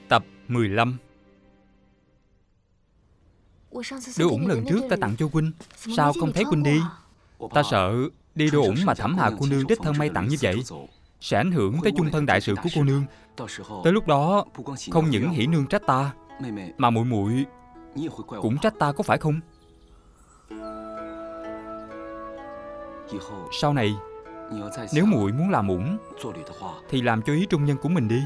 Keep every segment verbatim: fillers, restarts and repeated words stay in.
Tập mười lăm. Đồ ủng lần trước ta tặng cho huynh, sao không thấy huynh đi? Ta sợ đi đồ ủng mà Thẩm Hà cô nương đích thân may tặng như vậy sẽ ảnh hưởng tới chung thân đại sự của cô nương. Tới lúc đó không những hỉ nương trách ta, mà muội muội cũng trách ta, có phải không? Sau này nếu muội muốn làm ủng thì làm cho ý trung nhân của mình đi.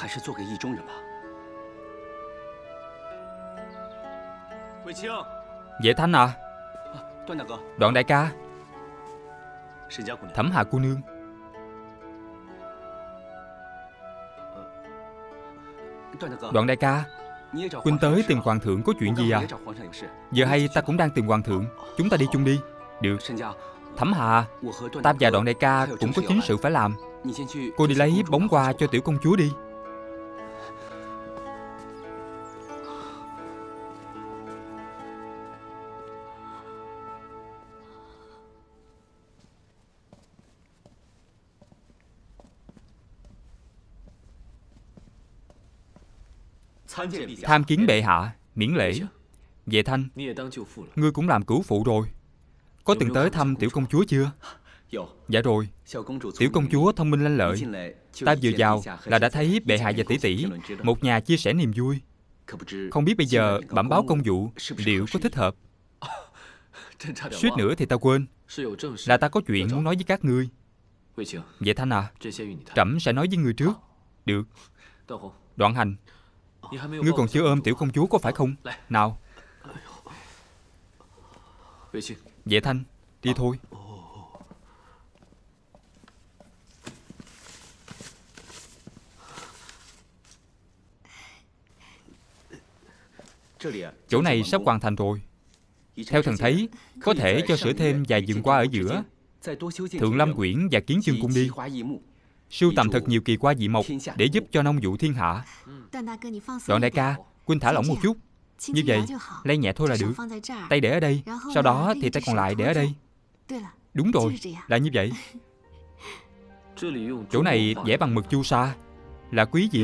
Vệ Thanh à, Đoạn đại ca, Thẩm Hà cô nương. Đoạn đại ca, huynh tới tìm hoàng thượng có chuyện gì à? Giờ hay ta cũng đang tìm hoàng thượng, chúng ta đi chung đi. Được. Thẩm Hà, ta và Đoạn đại ca cũng có chính sự phải làm. Cô đi lấy bóng hoa cho tiểu công chúa đi. Tham kiến bệ hạ, miễn lễ. Vệ Thanh, ngươi cũng làm cửu phụ rồi. Có từng tới thăm tiểu công chúa chưa? Dạ rồi. Tiểu công chúa thông minh lanh lợi. Ta vừa vào là đã thấy bệ hạ và tỷ tỷ một nhà chia sẻ niềm vui. Không biết bây giờ bẩm báo công vụ liệu có thích hợp? Suýt nữa thì ta quên, là ta có chuyện muốn nói với các ngươi. Vệ Thanh à, trẫm sẽ nói với ngươi trước. Được. Đoạn Hành, ngươi còn chưa ôm tiểu công chúa có phải không? Nào. Vệ Thanh, đi thôi. Chỗ này sắp hoàn thành rồi. Theo thần thấy, có thể cho sửa thêm vài vườn hoa ở giữa, Thượng Lâm Quyển và Kiến Chương Cung đi. Sưu tầm thật nhiều kỳ hoa dị mộc để giúp cho nông vụ thiên hạ. Đoạn đại ca, huynh thả lỏng một chút. Như vậy, lay nhẹ thôi là được. Tay để ở đây, sau đó thì tay còn lại để ở đây. Đúng rồi, là như vậy. Chỗ này vẽ bằng mực chu sa. Là quý gì?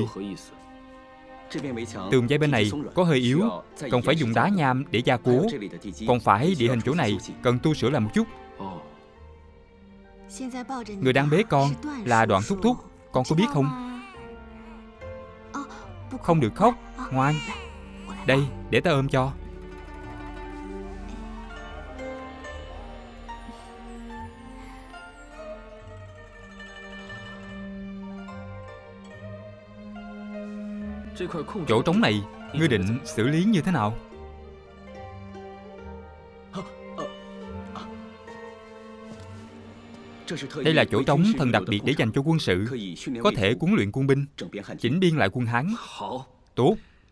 Tường dây bên này có hơi yếu, còn phải dùng đá nham để gia cố. Còn phải địa hình chỗ này cần tu sửa lại một chút. Người đang bế con là Đoạn thúc thúc, con có biết không? Không được khóc, ngoan. Đây, để ta ôm cho. Chỗ trống này, ngươi định xử lý như thế nào? Đây là chỗ trống thần đặc biệt để dành cho quân sự, có thể huấn luyện quân binh, chỉnh biên lại quân Hán. Tốt.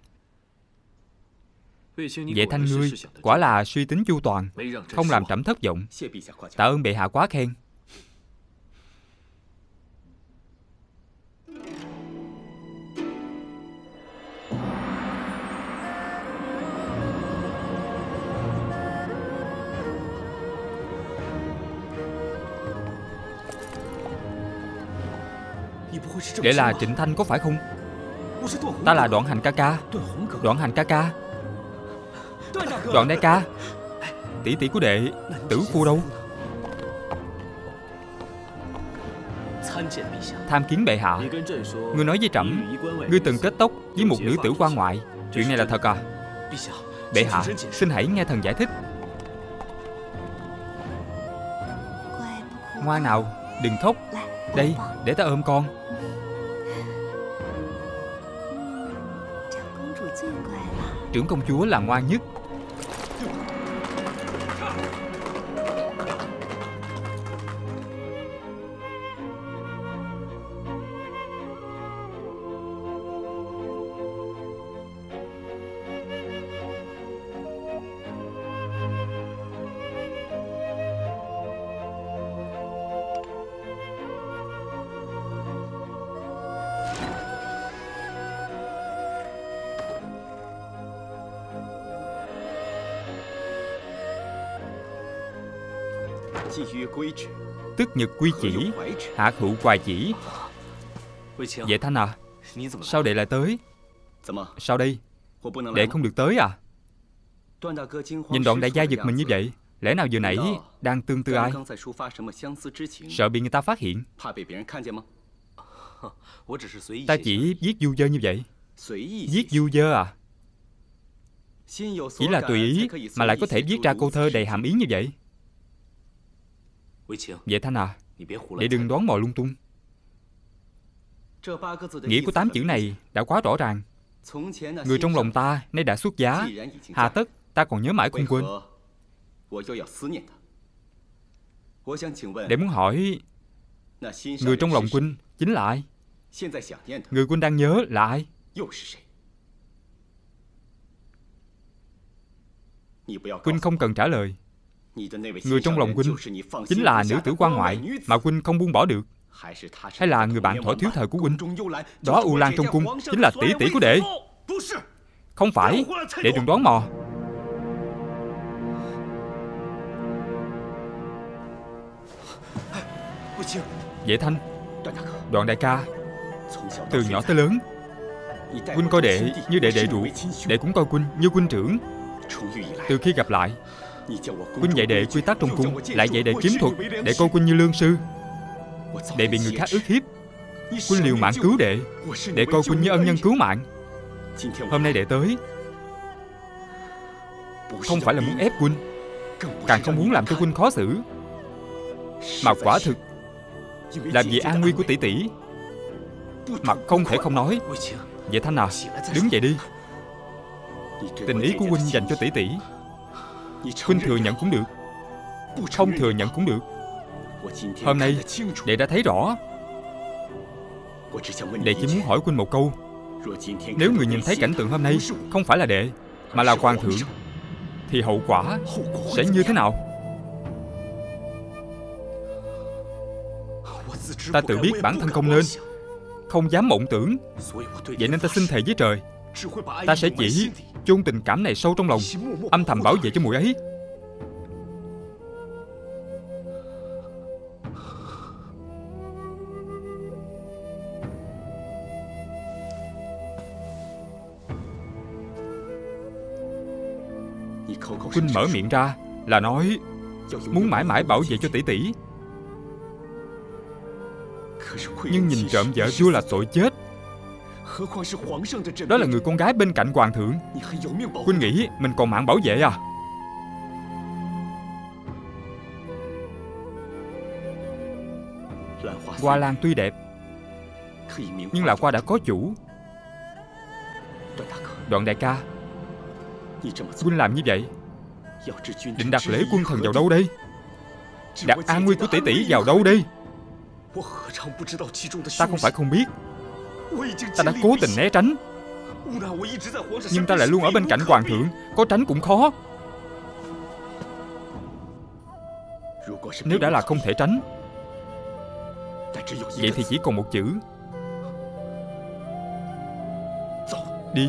Vệ Thanh ngươi quả là suy tính chu toàn, không làm trẫm thất vọng. Tạ ơn bệ hạ quá khen. Đệ là Trịnh Thanh có phải không? Ta là Đoạn Hành ca ca. Đoạn Hành ca ca. Đoạn đại ca, tỷ tỷ của đệ, Tử Phu đâu? Tham kiến bệ hạ. Ngươi nói với trẫm, ngươi từng kết tóc với một nữ tử quan ngoại. Chuyện này là thật à? Bệ hạ, xin hãy nghe thần giải thích. Ngoan nào, đừng khóc. Đây, để ta ôm con. Trưởng công chúa là ngoan nhất. Tức nhật quy chỉ, hạ hữu hoài chỉ. Vệ Thanh à, sao đệ lại tới? Sao đây? Đệ không được tới à? Nhìn Đoạn đại gia giật mình như vậy, lẽ nào vừa nãy đang tương tư ai? Sợ bị người ta phát hiện. Ta chỉ viết du dơ như vậy. Viết du dơ à? Chỉ là tùy ý mà lại có thể viết ra câu thơ đầy hàm ý như vậy. Vệ Thanh à, để đừng đoán mò lung tung. Nghĩa của tám chữ này đã quá rõ ràng. Người trong lòng ta nay đã xuất giá, hà tất ta còn nhớ mãi không quên. Để muốn hỏi, người trong lòng huynh chính là ai? Người huynh đang nhớ là ai? Huynh không cần trả lời. Người trong lòng huynh chính là nữ tử quan ngoại mà huynh không buông bỏ được, hay là người bạn thuở thiếu thời của huynh? Đó U Lan trong cung chính là tỷ tỷ của đệ. Không phải, đệ đừng đoán mò. Vệ Thanh, Đoạn đại ca, từ nhỏ tới lớn, huynh coi đệ như đệ đệ ruột, đệ cũng coi huynh như huynh trưởng. Từ khi gặp lại, huynh dạy đệ quy tắc trong cung, lại dạy đệ kiếm thuật, đệ coi huynh như lương sư. Đệ bị người khác ức hiếp, huynh liều mạng cứu đệ, đệ coi huynh như ân nhân cứu mạng. Hôm nay đệ tới, không phải là muốn ép huynh, càng không muốn làm cho huynh khó xử, mà quả thực là vì an nguy của tỷ tỷ, mà không thể không nói. Vệ Thanh à, đứng dậy đi. Tình ý của huynh dành cho tỷ tỷ, huynh thừa nhận cũng được, không thừa nhận cũng được. Hôm nay đệ đã thấy rõ. Đệ chỉ muốn hỏi huynh một câu. Nếu người nhìn thấy cảnh tượng hôm nay không phải là đệ, mà là hoàng thượng, thì hậu quả sẽ như thế nào? Ta tự biết bản thân không nên, không dám mộng tưởng. Vậy nên ta xin thề với trời, ta sẽ chỉ chôn tình cảm này sâu trong lòng, âm thầm bảo vệ cho muội ấy. Huynh mở miệng ra là nói muốn mãi mãi bảo vệ cho tỷ tỷ, nhưng nhìn trộm vợ vua là tội chết. Đó là người con gái bên cạnh hoàng thượng. Huynh nghĩ mình còn mạng bảo vệ à? Hoa lan tuy đẹp, nhưng là hoa đã có chủ. Đoạn đại ca, huynh làm như vậy định đặt lễ quân thần vào đâu đây? Đặt an nguy của tỷ tỷ vào đâu đây? Ta không phải không biết, ta đã cố tình né tránh, nhưng ta lại luôn ở bên cạnh hoàng thượng, có tránh cũng khó. Nếu đã là không thể tránh, vậy thì chỉ còn một chữ: đi.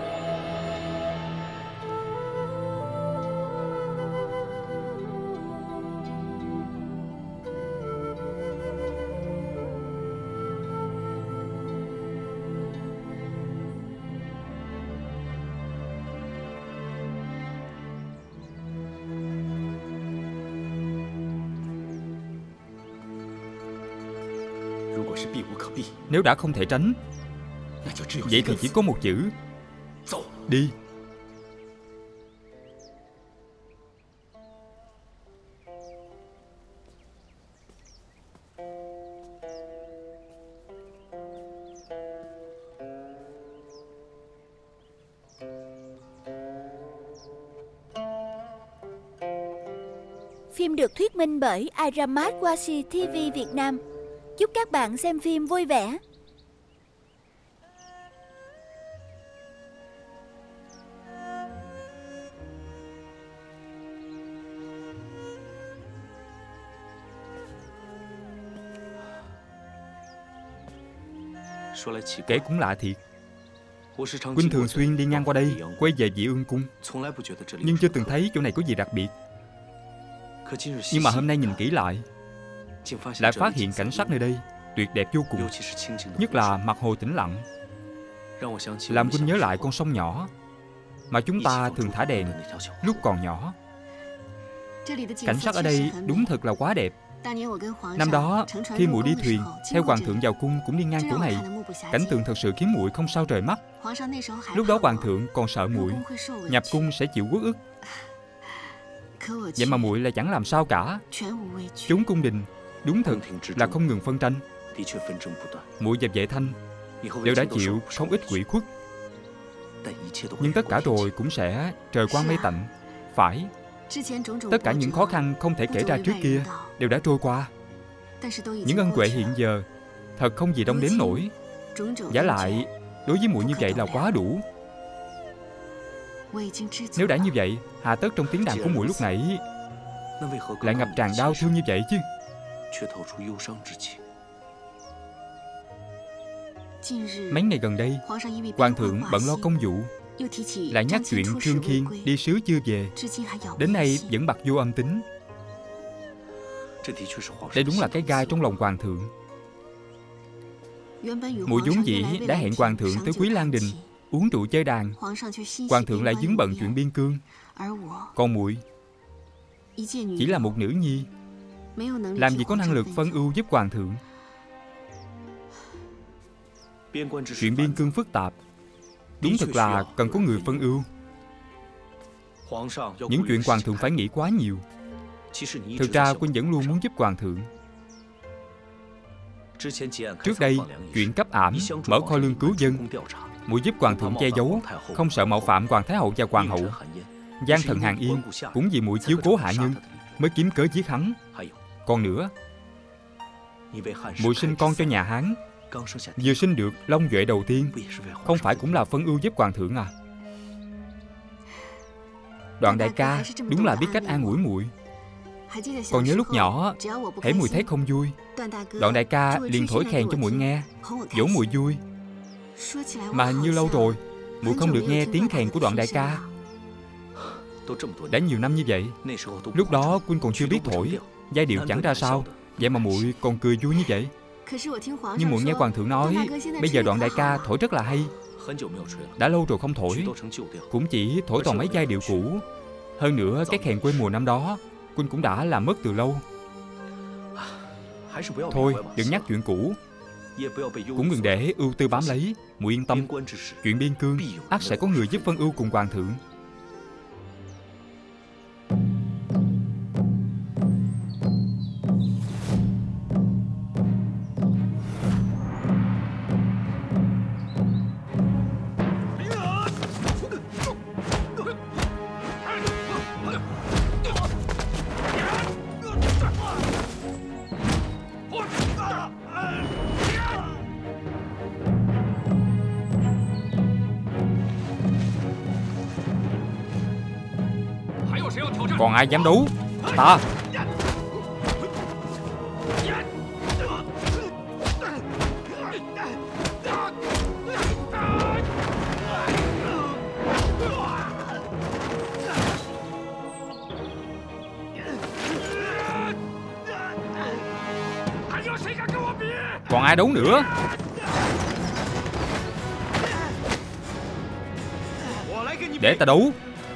Nếu đã không thể tránh, vậy thì chỉ có một chữ: đi. Phim được thuyết minh bởi Iramat Washi ti vi Việt Nam. Chúc các bạn xem phim vui vẻ. Kể cũng lạ thiệt, huynh thường xuyên đi ngang qua đây, quay về Vị Ương cung, nhưng chưa từng thấy chỗ này có gì đặc biệt. Nhưng mà hôm nay nhìn kỹ lại, lại phát hiện cảnh sắc nơi đây tuyệt đẹp vô cùng. Nhất là mặt hồ tĩnh lặng, làm huynh nhớ lại con sông nhỏ mà chúng ta thường thả đèn lúc còn nhỏ. Cảnh sắc ở đây đúng thật là quá đẹp. Năm đó, khi muội đi thuyền theo hoàng thượng vào cung cũng đi ngang chỗ này. Cảnh tượng thật sự khiến muội không sao rời mắt. Lúc đó hoàng thượng còn sợ muội nhập cung sẽ chịu uất ức. Vậy mà muội lại chẳng làm sao cả. Chúng cung đình đúng thật là không ngừng phân tranh. Muội và Vệ Thanh đều đã chịu không ít quỷ khuất. Nhưng tất cả rồi cũng sẽ trời quang mây tạnh. Phải, tất cả những khó khăn không thể kể ra trước kia đều đã trôi qua. Những ân huệ hiện giờ thật không gì đong đếm nổi. Vả lại, đối với muội như vậy là quá đủ. Nếu đã như vậy, hà tất trong tiếng đàn của muội lúc nãy lại ngập tràn đau thương như vậy chứ? Mấy ngày gần đây, hoàng thượng bận lo công vụ, lại nhắc chuyện Trương Khiên đi sứ chưa về, đến nay vẫn bặt vô âm tính. Đây đúng là cái gai trong lòng hoàng thượng. Muội vốn dĩ đã hẹn hoàng thượng tới Quý Lan Đình uống rượu chơi đàn. Hoàng thượng lại vướng bận chuyện biên cương. Còn muội chỉ là một nữ nhi, làm gì có năng lực phân ưu giúp hoàng thượng. Chuyện biên cương phức tạp, đúng thật là cần có người phân ưu. Những chuyện hoàng thượng phải nghĩ quá nhiều. Thực ra huynh vẫn luôn muốn giúp hoàng thượng. Trước đây, chuyện cấp ảm, mở kho lương cứu dân, muội giúp hoàng thượng che giấu, không sợ mạo phạm hoàng thái hậu và hoàng hậu. Giang thần Hàn Yên cũng vì muội chiếu cố hạ nhân mới kiếm cớ giết hắn. Còn nữa, muội sinh con cho nhà Hán, vừa sinh được Long Duệ đầu tiên, không phải cũng là phân ưu giúp hoàng thượng à? Đoạn đại ca đúng là biết cách an ủi muội. Còn nhớ lúc nhỏ, hễ muội thấy không vui, Đoạn đại ca liền thổi kèn cho muội nghe, dỗ muội vui. Mà hình như lâu rồi muội không được nghe tiếng kèn của Đoạn đại ca. Đã nhiều năm như vậy, lúc đó huynh còn chưa biết thổi, giai điệu chẳng ra sao, vậy mà muội còn cười vui như vậy. Nhưng muội nghe hoàng thượng nói bây giờ Đoạn đại ca thổi rất là hay. Đã lâu rồi không thổi, cũng chỉ thổi toàn mấy giai điệu cũ. Hơn nữa cái kèn quê mùa năm đó huynh cũng đã làm mất từ lâu. Thôi đừng nhắc chuyện cũ, cũng đừng để ưu tư bám lấy. Muội yên tâm, chuyện biên cương ắt sẽ có người giúp phân ưu cùng hoàng thượng. Còn ai dám đấu? Ta! Còn ai đấu nữa? Để ta đấu.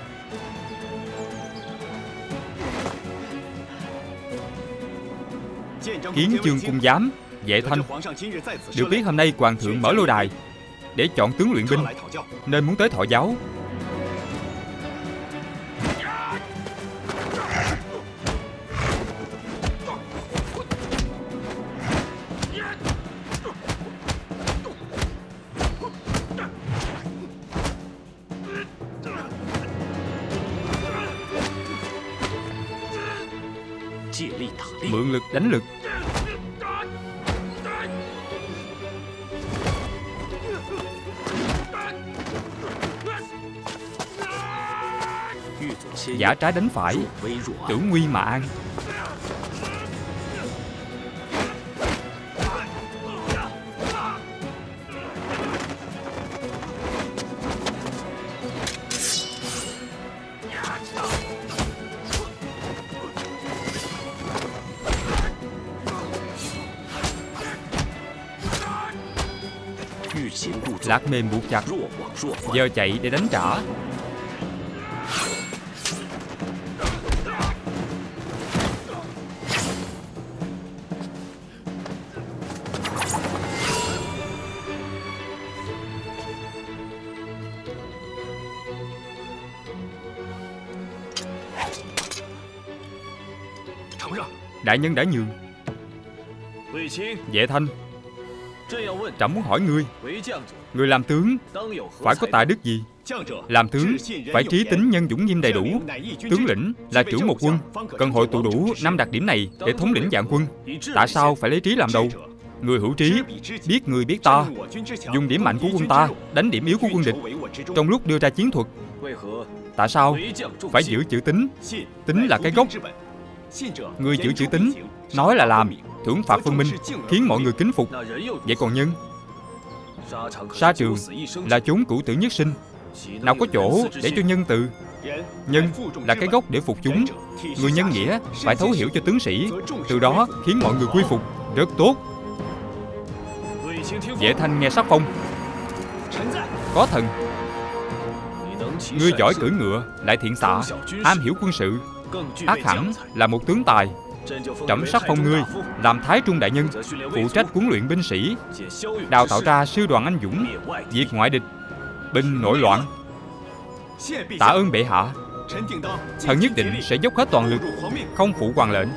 Kiến chương cung giám, Vệ Thanh. Được biết hôm nay hoàng thượng mở lôi đài để chọn tướng luyện binh, nên muốn tới thọ giáo. Mượn lực đánh lực. Giả trái đánh phải, tưởng nguy mà an. Lạc mềm buộc chặt, giờ chạy để đánh trả. Đại nhân đã nhường. Vệ Thanh, trẫm muốn hỏi ngươi, người làm tướng phải có tài đức gì? Làm tướng phải trí tín nhân dũng nghiêm đầy đủ. Tướng lĩnh là trưởng một quân, cần hội tụ đủ năm đặc điểm này để thống lĩnh vạn quân. Tại sao phải lấy trí làm đầu? Người hữu trí, biết người biết ta, dùng điểm mạnh của quân ta đánh điểm yếu của quân địch trong lúc đưa ra chiến thuật. Tại sao phải giữ chữ tín? Tín là cái gốc. Người giữ chữ tín, nói là làm, thưởng phạt phân minh, khiến mọi người kính phục. Vậy còn nhân? Sa trường là chốn cửu tử nhất sinh, nào có chỗ để cho nhân từ. Nhân là cái gốc để phục chúng. Người nhân nghĩa phải thấu hiểu cho tướng sĩ, từ đó khiến mọi người quy phục. Rất tốt. Vệ Thanh nghe sắc phong. Có thần. Ngươi giỏi cưỡi ngựa, lại thiện xạ, am hiểu quân sự, ác hẳn là một tướng tài. Trẫm sắc phong ngươi làm Thái Trung đại nhân, phụ trách huấn luyện binh sĩ, đào tạo ra sư đoàn anh dũng, diệt ngoại địch, bình nội loạn. Tạ ơn bệ hạ. Thần nhất định sẽ dốc hết toàn lực, không phụ hoàng lệnh.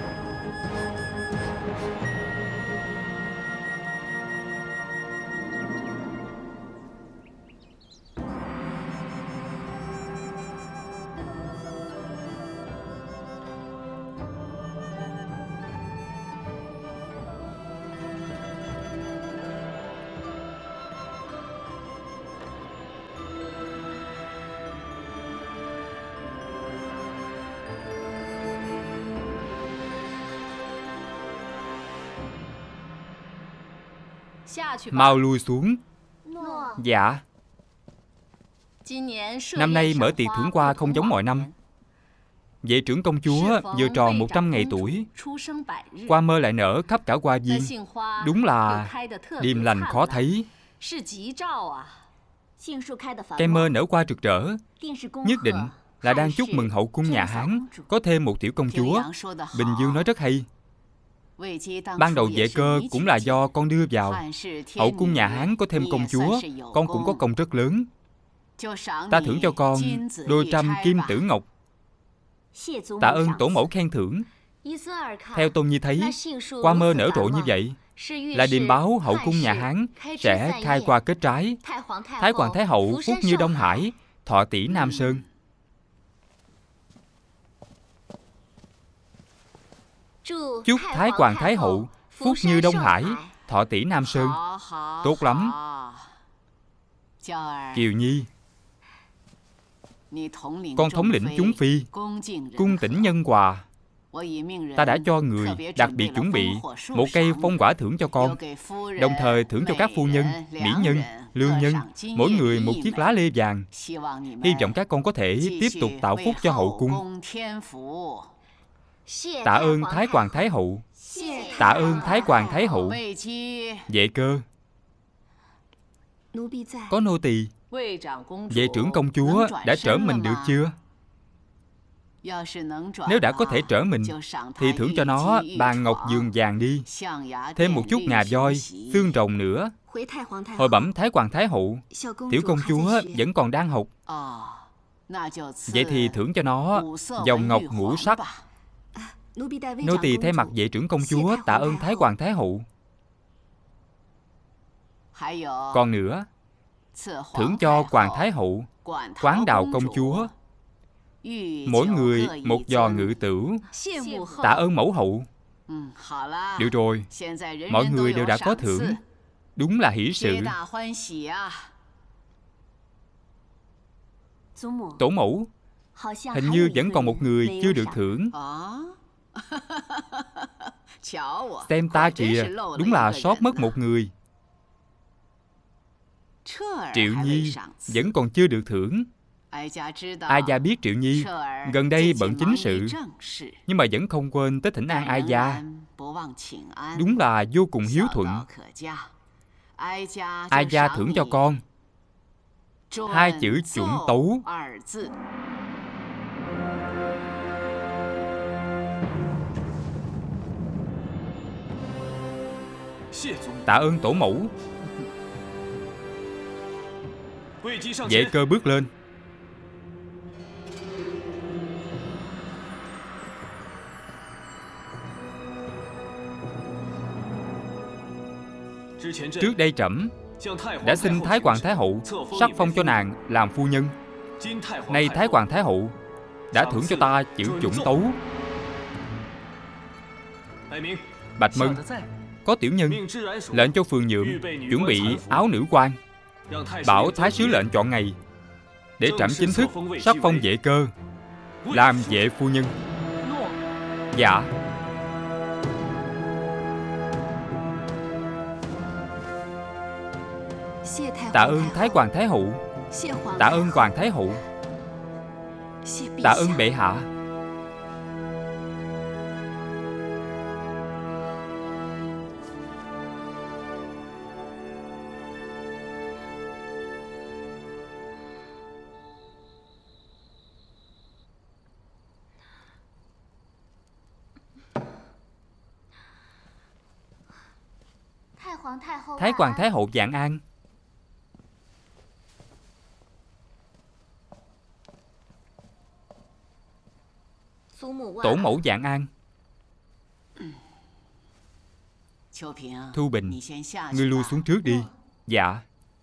Mau lui xuống. Dạ. Năm nay mở tiệc thưởng hoa không giống mọi năm. Vệ trưởng công chúa vừa tròn một trăm ngày tuổi, hoa mơ lại nở khắp cả hoa viên. Đúng là điềm lành khó thấy. Cây mơ nở hoa rực rỡ, nhất định là đang chúc mừng hậu cung nhà Hán có thêm một tiểu công chúa. Bình Dương nói rất hay. Ban đầu Vệ Cơ cũng là do con đưa vào. Hậu cung nhà Hán có thêm công chúa, con cũng có công rất lớn. Ta thưởng cho con đôi trăm kim tử ngọc. Tạ ơn tổ mẫu khen thưởng. Theo Tôn Nhi thấy, hoa mơ nở rộ như vậy là điềm báo hậu cung nhà Hán sẽ khai hoa kết trái. Thái hoàng thái hậu phúc như Đông Hải, thọ tỷ Nam Sơn. Chúc Thái hoàng thái hậu phúc như Đông Hải, thọ tỷ Nam Sơn. Tốt lắm. Kiều Nhi, con thống lĩnh chúng phi, cung tĩnh nhân hòa. Ta đã cho người đặc biệt chuẩn bị một cây phong quả thưởng cho con, đồng thời thưởng cho các phu nhân, mỹ nhân, lương nhân mỗi người một chiếc lá lê vàng. Hy vọng các con có thể tiếp tục tạo phúc cho hậu cung. Tạ ơn Thái hoàng thái hậu. Tạ ơn Thái hoàng thái hậu. Vệ Cơ, có nô tỳ. Vệ trưởng công chúa đã trở mình được chưa? Nếu đã có thể trở mình thì thưởng cho nó bàn ngọc giường vàng đi, thêm một chút ngà voi, xương rồng nữa. Hồi bẩm Thái hoàng thái hậu, tiểu công chúa vẫn còn đang học. Vậy thì thưởng cho nó vòng ngọc ngũ sắc. Nô tỳ thay mặt vệ trưởng công chúa tạ ơn Thái hoàng thái hậu. Còn nữa, thưởng cho hoàng thái hậu, quán đào công chúa, mỗi người một giò ngự tửu. Tạ ơn mẫu hậu. Được rồi, mọi người đều đã có thưởng, đúng là hỷ sự. Tổ mẫu, hình như vẫn còn một người chưa được thưởng. Xem ta kìa, đúng là sót mất một người. Triệu Nhi vẫn còn chưa được thưởng. Ai gia biết Triệu Nhi gần đây bận chính sự, nhưng mà vẫn không quên tới thỉnh an Ai gia. Đúng là vô cùng hiếu thuận. Ai gia thưởng cho con hai chữ chuẩn tú. Tạ ơn tổ mẫu. Vệ Cơ bước lên. Trước đây trẫm đã xin Thái Hoàng Thái Hậu sắc phong cho nàng làm phu nhân. Nay Thái Hoàng Thái Hậu đã thưởng cho ta chữ chuẩn tú. Bạch Mân, có tiểu nhân lệnh cho Phường Nhượng chuẩn bị áo nữ quan, bảo Thái sứ lệnh chọn ngày để trẫm chính thức sắc phong Vệ Cơ làm vệ phu nhân. Dạ. Tạ ơn Thái Hoàng Thái Hậu. Tạ ơn Hoàng Thái Hậu. Tạ ơn bệ hạ. Thái Hoàng Thái Hậu vạn an. Tổ mẫu vạn an. Thu Bình, ngươi lui xuống trước đi. Dạ.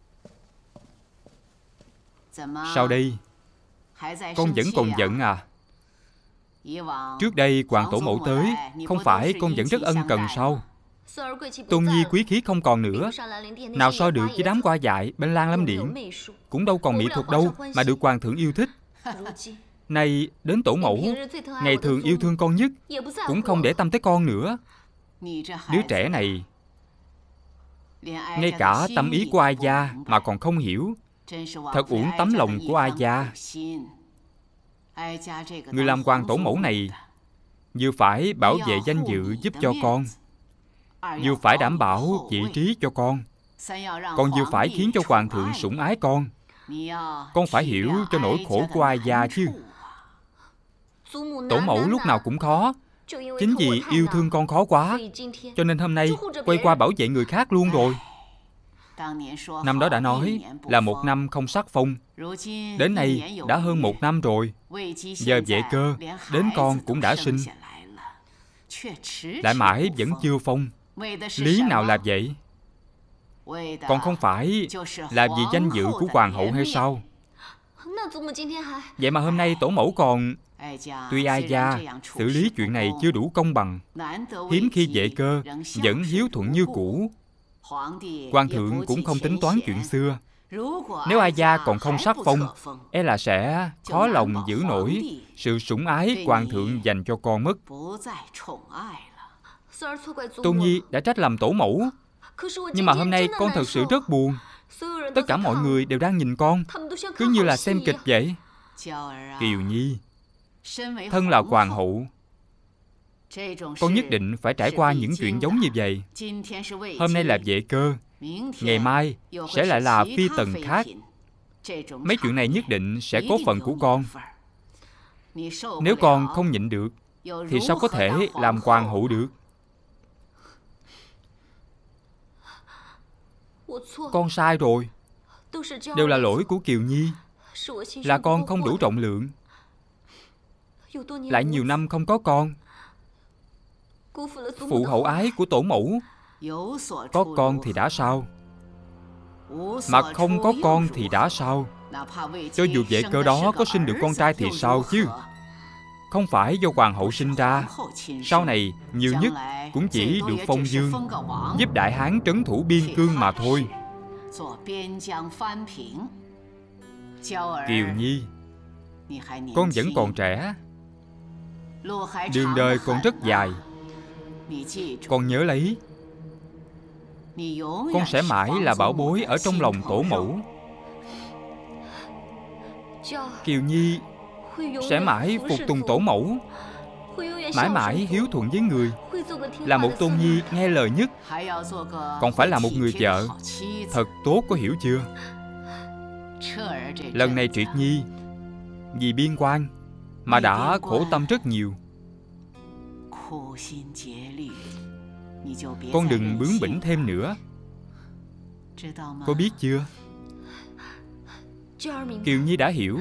Sao đây? Con vẫn còn giận à? Trước đây Hoàng tổ mẫu tới, không phải con vẫn rất ân cần sao? Tôn nhi quý khí không còn nữa, nào so được với đám qua dại bên Lan Lâm Điện. Cũng đâu còn mỹ thuật đâu mà được hoàng thượng yêu thích. Nay đến tổ mẫu, ngày thường yêu thương con nhất, cũng không để tâm tới con nữa. Đứa trẻ này ngay cả tâm ý của Ai gia mà còn không hiểu, thật uổng tấm lòng của Ai gia. Người làm hoàng tổ mẫu này vừa phải bảo vệ danh dự giúp cho con, vừa phải đảm bảo vị trí cho con, còn vừa phải khiến cho hoàng thượng sủng ái con. Con phải hiểu cho nỗi khổ của Ai gia chứ. Tổ mẫu lúc nào cũng khó, chính vì yêu thương con khó quá, cho nên hôm nay quay qua bảo vệ người khác luôn rồi. Năm đó đã nói là một năm không sắc phong, đến nay đã hơn một năm rồi. Giờ Vệ Cơ đến con cũng đã sinh, lại mãi vẫn chưa phong. Lý nào là vậy? Còn không phải là vì danh dự của hoàng hậu hay sao? Vậy mà hôm nay tổ mẫu còn... Tuy Ai gia xử lý chuyện này chưa đủ công bằng, hiếm khi Vệ Cơ vẫn hiếu thuận như cũ. Hoàng thượng cũng không tính toán chuyện xưa. Nếu Ai gia còn không sắc phong, e là sẽ khó lòng giữ nổi sự sủng ái hoàng thượng dành cho con mất. Tôn nhi đã trách lầm tổ mẫu, nhưng mà hôm nay con thật sự rất buồn. Tất cả mọi người đều đang nhìn con, cứ như là xem kịch vậy. Kiều Nhi, thân là hoàng hậu, con nhất định phải trải qua những chuyện giống như vậy. Hôm nay là Vệ Cơ, ngày mai sẽ lại là phi tần khác. Mấy chuyện này nhất định sẽ có phần của con. Nếu con không nhịn được thì sao có thể làm hoàng hậu được? Con sai rồi, đều là lỗi của Kiều Nhi. Là con không đủ trọng lượng, lại nhiều năm không có con, phụ hậu ái của tổ mẫu. Có con thì đã sao, mà không có con thì đã sao? Cho dù Vệ Cơ đó có sinh được con trai thì sao chứ? Không phải do hoàng hậu sinh ra, sau này nhiều nhất cũng chỉ được phong vương, giúp Đại Hán trấn thủ biên cương mà thôi. Kiều Nhi, con vẫn còn trẻ, đường đời còn rất dài. Con nhớ lấy, con sẽ mãi là bảo bối ở trong lòng tổ mẫu. Kiều Nhi sẽ mãi phục tùng tổ mẫu, mãi mãi hiếu thuận với người, là một tôn nhi nghe lời nhất, còn phải là một người vợ thật tốt, có hiểu chưa? Lần này Triệt Nhi vì biên quan mà đã khổ tâm rất nhiều. Con đừng bướng bỉnh thêm nữa, có biết chưa? Kiều Nhi đã hiểu.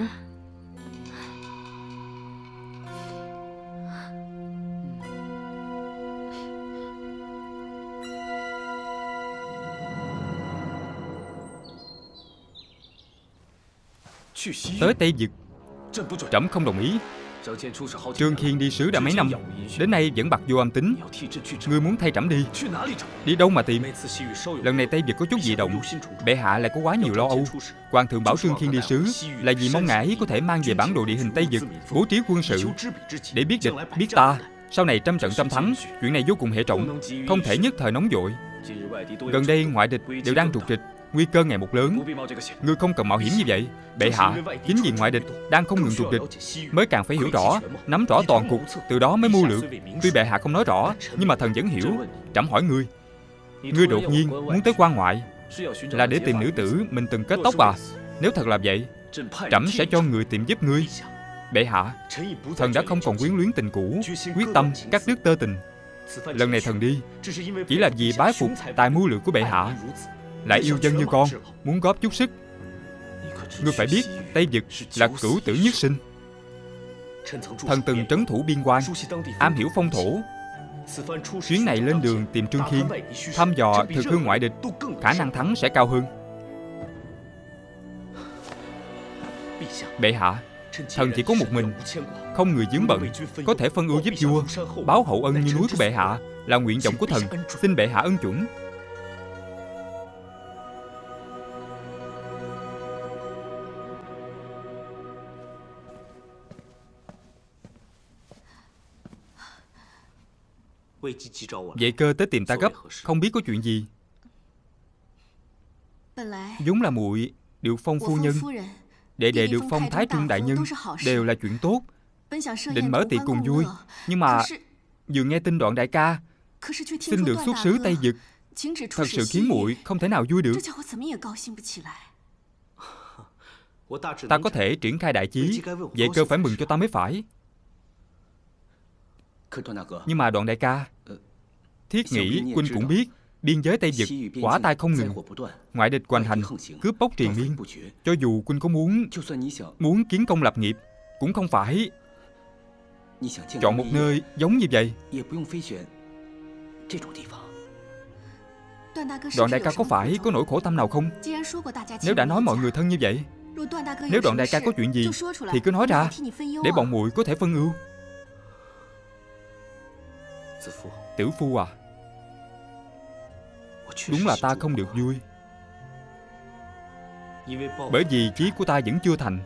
Tới Tây Vực, trẫm không đồng ý. Trương Khiên đi sứ đã mấy năm, đến nay vẫn bặt vô âm tính. Ngươi muốn thay trẫm đi, đi đâu mà tìm? Lần này Tây Vực có chút dị động, bệ hạ lại có quá nhiều lo âu. Hoàng thượng bảo Trương Khiên đi sứ là vì mong ngài ấy có thể mang về bản đồ địa hình Tây Vực, bố trí quân sự để biết địch biết ta. Sau này trăm trận trăm thắng, chuyện này vô cùng hệ trọng, không thể nhất thời nóng vội. Gần đây ngoại địch đều đang trục trịch, nguy cơ ngày một lớn. Ngươi không cần mạo hiểm như vậy. Bệ hạ chính vì ngoại địch đang không ngừng trục địch mới càng phải hiểu rõ, nắm rõ toàn cục, từ đó mới mưu lược. Tuy bệ hạ không nói rõ, nhưng mà thần vẫn hiểu. Trẫm hỏi ngươi, ngươi đột nhiên muốn tới quan ngoại là để tìm nữ tử mình từng kết tóc à? Nếu thật là vậy, trẫm sẽ cho người tìm giúp ngươi. Bệ hạ, thần đã không còn quyến luyến tình cũ, quyết tâm cắt đứt tơ tình. Lần này thần đi chỉ là vì bái phục tài mưu lược của bệ hạ, lại yêu dân như con, muốn góp chút sức. Ngươi phải biết, Tây Vực là cửu tử nhất sinh. Thần từng trấn thủ biên quan, am hiểu phong thổ. Chuyến này lên đường tìm Trương Khiên, thăm dò thực hư ngoại địch, khả năng thắng sẽ cao hơn. Bệ hạ, thần chỉ có một mình, không người vướng bận, có thể phân ưu giúp vua, báo hậu ân như núi của bệ hạ là nguyện vọng của thần, xin bệ hạ ân chuẩn. Vệ Cơ tới tìm ta gấp, không biết có chuyện gì. Vốn là muội được phong phu nhân, đệ đệ được phong thái trung đại nhân, đều là chuyện tốt. Định mở tiệc cùng vui, nhưng mà vừa nghe tin Đoạn đại ca xin được xuất sứ Tây Vực, thật sự khiến muội không thể nào vui được. Ta có thể triển khai đại chí, Vệ Cơ phải mừng cho ta mới phải. Nhưng mà Đoạn đại ca, thiết nghĩ huynh cũng biết, biên giới Tây Vực hỏa tai không ngừng, ngoại địch hoành hành, cướp bóc triền miên. Cho dù huynh có muốn muốn kiến công lập nghiệp, cũng không phải chọn một nơi giống như vậy. Đoạn đại ca có phải có nỗi khổ tâm nào không? Nếu đã nói mọi người thân như vậy, nếu Đoạn đại ca có chuyện gì thì cứ nói ra, để bọn muội có thể phân ưu. Tiểu phu à, đúng là ta không được vui, bởi vì chí của ta vẫn chưa thành.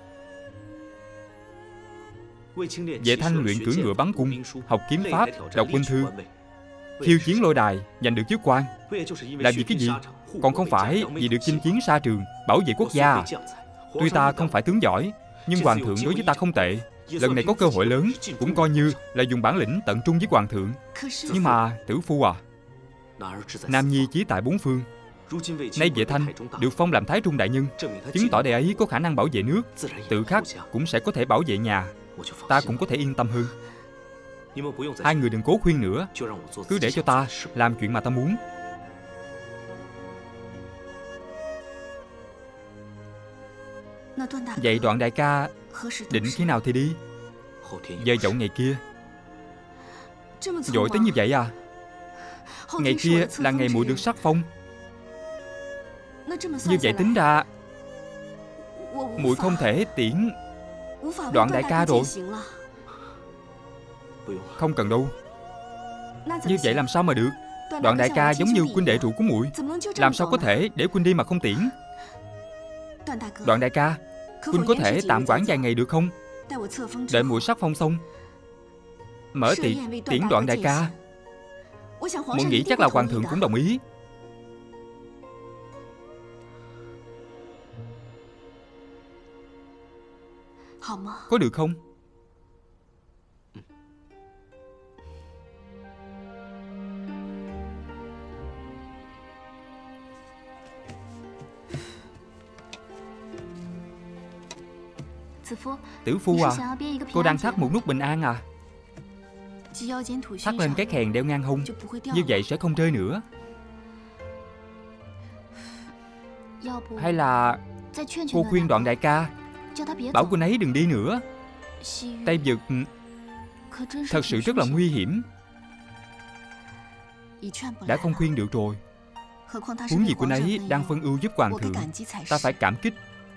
Vệ Thanh luyện cưỡi ngựa bắn cung, học kiếm pháp, đọc binh thư, khiêu chiến lôi đài, giành được chức quan, là vì cái gì? Còn không phải vì được chinh chiến xa trường, bảo vệ quốc gia à? Tuy ta không phải tướng giỏi, nhưng hoàng thượng đối với ta không tệ. Lần này có cơ hội lớn, cũng coi như là dùng bản lĩnh tận trung với hoàng thượng. Nhưng mà tử phu à, nam nhi chí tại bốn phương, nay Vệ Thanh được phong làm thái trung đại nhân, chứng tỏ đệ ấy có khả năng bảo vệ nước, tự khắc cũng sẽ có thể bảo vệ nhà. Ta cũng có thể yên tâm hơn. Hai người đừng cố khuyên nữa, cứ để cho ta làm chuyện mà ta muốn. Vậy Đoạn đại ca định khi nào thì đi? Giờ dậu ngày kia. Vội tới như vậy à? Ngày kia là ngày muội được sắc phong. Như vậy tính ra muội không thể tiễn Đoạn đại ca rồi. Không cần đâu. Như vậy làm sao mà được? Đoạn đại ca giống như huynh đệ ruột của muội, làm sao có thể để huynh đi mà không tiễn? Đoạn đại ca, huynh có thể tạm quản vài ngày được không? Đợi muội sắc phong xong, mở tiệc tiễn Đoạn đại ca. Muội nghĩ chắc là hoàng thượng cũng đồng ý. Có được không? Tiểu phu à, cô đang thắt một nút bình an à? Thắt lên cái kèn đeo ngang hông, như vậy sẽ không rơi nữa. Hay là cô khuyên Đoạn đại ca, bảo cô ấy đừng đi nữa. Tây Vực thật sự rất là nguy hiểm. Đã không khuyên được rồi. Huống gì cô ấy đang phân ưu giúp hoàng thượng, ta phải cảm kích.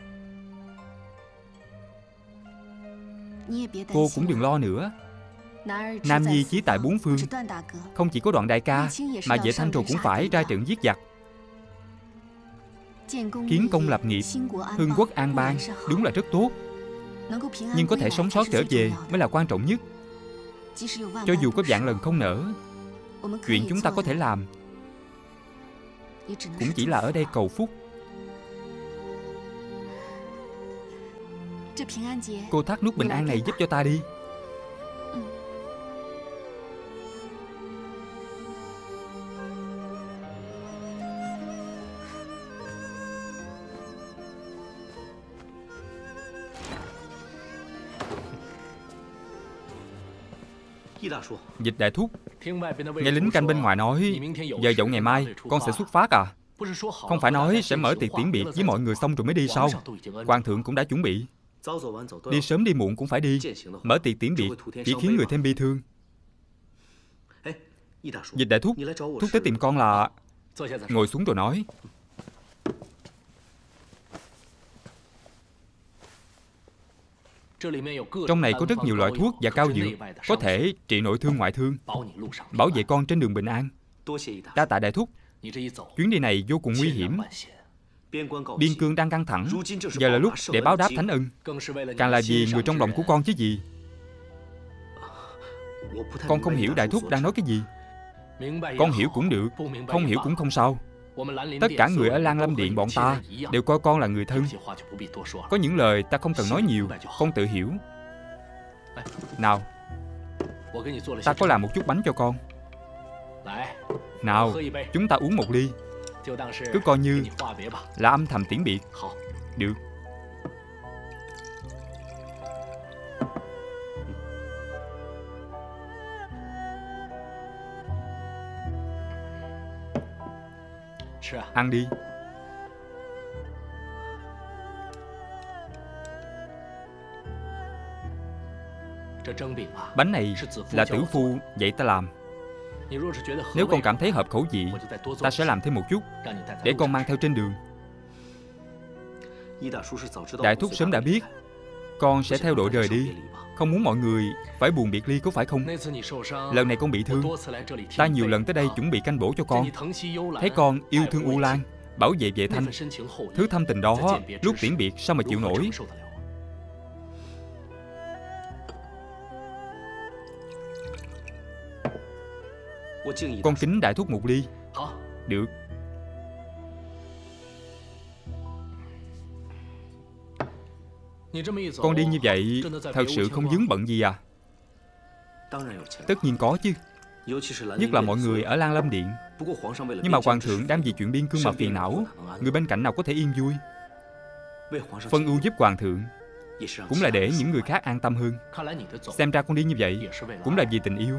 Cô cũng đừng lo nữa. Nam nhi chí tại bốn phương, không chỉ có Đoạn đại ca, mà Vệ Thanh rồi cũng phải ra trận giết giặc. Kiến công lập nghiệp, hưng quốc an bang, đúng là rất tốt. Nhưng có thể sống sót trở về mới là quan trọng nhất. Cho dù có vạn lần không nỡ, chuyện chúng ta có thể làm cũng chỉ là ở đây cầu phúc. Cô thắt nút bình an này giúp cho ta đi. Dịch đại thúc, nghe lính canh bên ngoài nói giờ dậu ngày mai con sẽ xuất phát à? Không phải nói sẽ mở tiệc tiễn biệt với mọi người xong rồi mới đi sao? Hoàng thượng cũng đã chuẩn bị. Đi sớm đi muộn cũng phải đi. Mở tiệc tiễn biệt chỉ khiến người thêm bi thương. Dịch đại thúc, thúc tới tìm con là... Ngồi xuống rồi nói. Trong này có rất nhiều loại thuốc và cao dược, có thể trị nội thương ngoại thương, bảo vệ con trên đường bình an. Đa tạ đại thúc. Chuyến đi này vô cùng nguy hiểm. Biên cương đang căng thẳng, giờ là lúc để báo đáp thánh ân. Càng là vì người trong lòng của con chứ gì. Con không hiểu đại thúc đang nói cái gì. Con hiểu cũng được, không hiểu cũng không sao. Tất cả người ở Lan Lâm Điện bọn ta đều coi con là người thân. Có những lời ta không cần nói nhiều, con tự hiểu. Nào, ta có làm một chút bánh cho con. Nào, chúng ta uống một ly. Cứ coi như là âm thầm tiễn biệt. Được. Ăn đi. Bánh này là tử phu dạy ta làm. Nếu con cảm thấy hợp khẩu vị, ta sẽ làm thêm một chút để con mang theo trên đường. Đại thúc sớm đã biết con sẽ theo đội rời đi, không muốn mọi người phải buồn biệt ly, có phải không? Lần này con bị thương, ta nhiều lần tới đây chuẩn bị canh bổ cho con. Thấy con yêu thương U Lan, bảo vệ Vệ Thanh, thứ thâm tình đó lúc tiễn biệt sao mà chịu nổi. Con kính đại thúc một ly. Được. Con đi như vậy thật sự không vướng bận gì à? Tất nhiên có chứ. Nhất là mọi người ở Lan Lâm Điện. Nhưng mà hoàng thượng đang vì chuyện biên cương mà phiền não, người bên cạnh nào có thể yên vui. Phân ưu giúp hoàng thượng cũng là để những người khác an tâm hơn. Xem ra con đi như vậy cũng là vì tình yêu.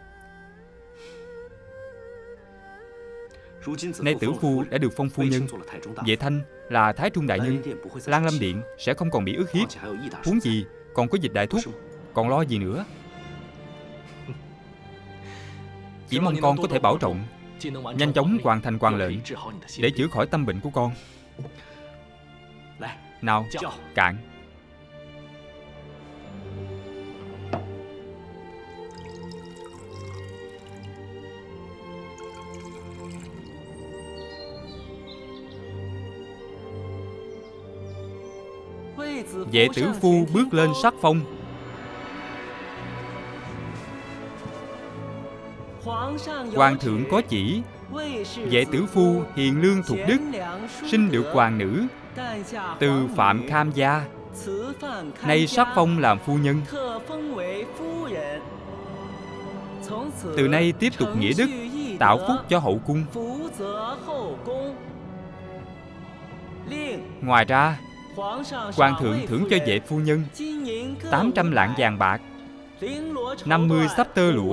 Nay tử phu đã được phong phu nhân, Vệ Thanh là Thái Trung đại nhân, Lan Lâm Điện sẽ không còn bị ức hiếp. Huống gì còn có Dịch đại thúc, còn lo gì nữa. Chỉ mong con có thể bảo trọng, nhanh chóng hoàn thành hoàng lệnh để chữa khỏi tâm bệnh của con. Nào, cạn. Vệ tử phu bước lên sắc phong. Hoàng thượng có chỉ, vệ tử phu hiền lương thục đức, sinh được hoàng nữ, từ Phạm Kham gia, nay sắc phong làm phu nhân. Từ nay tiếp tục nghĩa đức, tạo phúc cho hậu cung. Ngoài ra, Hoàng thượng thưởng cho vệ phu nhân tám trăm lạng vàng bạc, năm mươi xấp tơ lụa.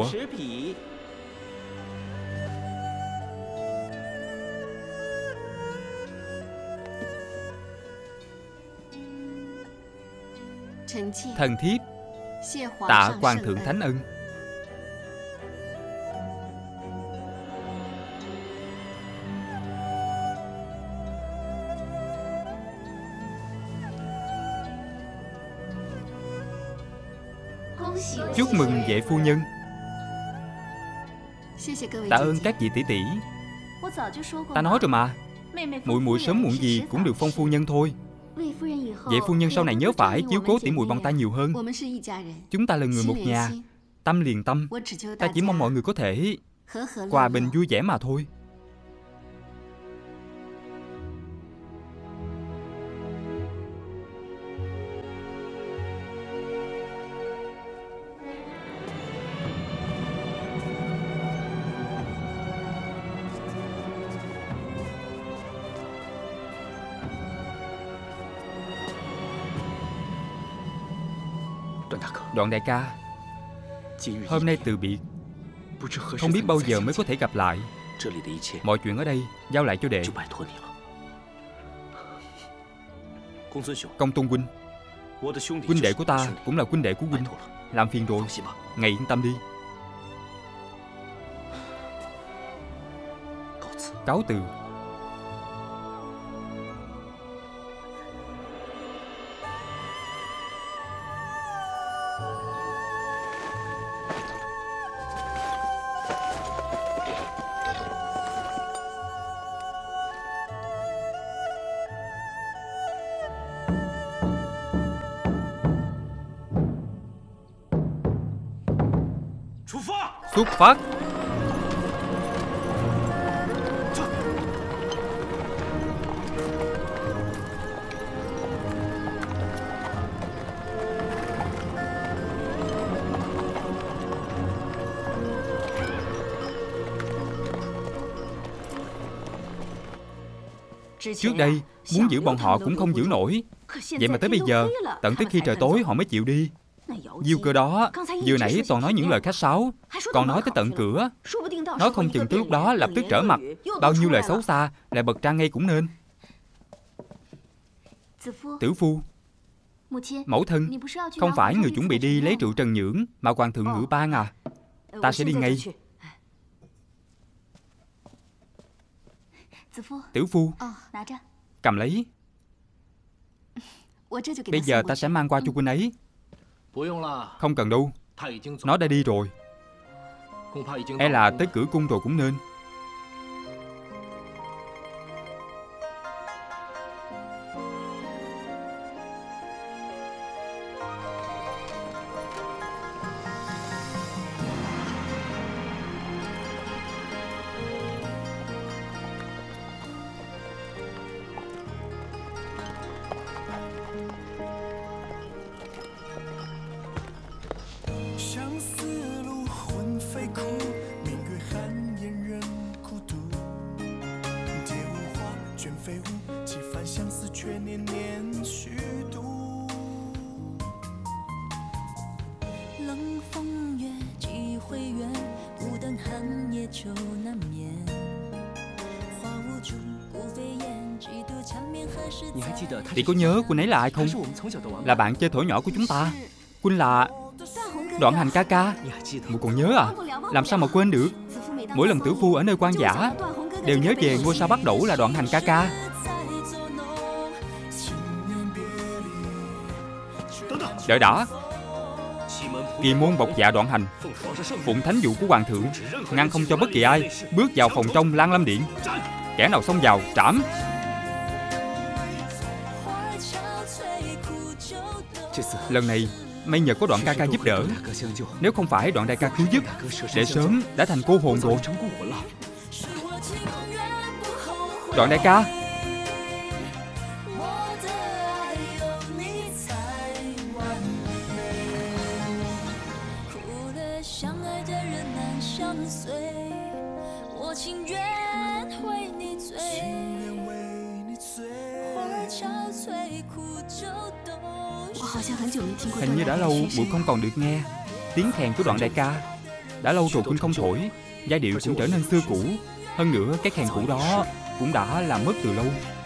Thần thiếp tạ hoàng thượng thánh ân. Chúc mừng vệ phu nhân. Tạ ơn các vị tỷ tỷ. Ta nói rồi mà, muội muội sớm muộn gì cũng được phong phu nhân thôi. Vệ phu nhân sau này nhớ phải chiếu cố tỉ muội bọn ta nhiều hơn. Chúng ta là người một nhà, tâm liền tâm. Ta chỉ mong mọi người có thể hòa bình vui vẻ mà thôi. Đoạn đại ca, hôm nay từ biệt, không biết bao giờ mới có thể gặp lại. Mọi chuyện ở đây giao lại cho đệ. Công Tôn huynh, huynh đệ của ta cũng là huynh đệ của huynh. Làm phiền rồi, ngài yên tâm đi. Cáo từ. Xuất phát. Trước đây muốn giữ bọn họ cũng không giữ nổi. Vậy mà tới bây giờ, tận tới khi trời tối họ mới chịu đi. Diêu Cơ đó vừa nãy toàn nói những lời khách sáo, còn nói tới tận cửa. Nói không chừng tới lúc đó lập tức trở mặt. Bao nhiêu lời xấu xa lại bật ra ngay cũng nên. Tử phu, mẫu thân, không phải người chuẩn bị đi lấy rượu Trần Nhưỡng mà hoàng thượng ngự ban à? Ta sẽ đi ngay. Tử phu, cầm lấy. Bây giờ ta sẽ mang qua cho huynh ấy. Không cần đâu, nó đã đi rồi. E là tới cửa cung rồi cũng nên. Chị có nhớ Quynh ấy là ai không? Là bạn chơi thổi nhỏ của chúng ta. Quynh là Đoạn Hành ca ca. Muội còn nhớ à? Làm sao mà quên được. Mỗi lần tử phu ở nơi quan giả đều nhớ về ngôi sao bắt đẩu là Đoạn Hành ca ca. Đợi đã. Kỳ môn bộc dạ Đoạn Hành, phụng thánh dụ của hoàng thượng, ngăn không cho bất kỳ ai bước vào phòng trong Lan Lâm Điện. Kẻ nào xông vào trảm. Lần này may nhờ có Đoạn ca ca giúp đỡ. Nếu không phải Đoạn đại ca cứu giúp, để sớm đã thành cô hồn rồi. Đoạn đại ca. Hãy subscribe Hình như đã lâu muội không còn được nghe tiếng kèn của Đoạn đại ca. Đã lâu rồi Huynh không thổi, giai điệu cũng trở nên xưa cũ. Hơn nữa cái kèn cũ đó cũng đã làm mất từ lâu.